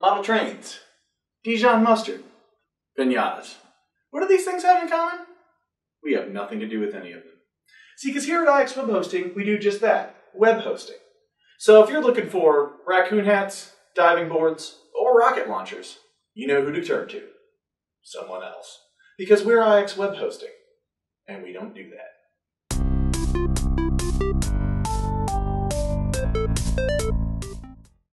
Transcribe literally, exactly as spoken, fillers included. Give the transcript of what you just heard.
model trains, Dijon mustard, pinatas. What do these things have in common? We have nothing to do with any of them. See, because here at atIX Web Hosting, we do just that, web hosting. So if you're looking for raccoon hats, diving boards, or rocket launchers, you know who to turn to. Someone else. Because we're atIX Web Hosting, and we don't do that.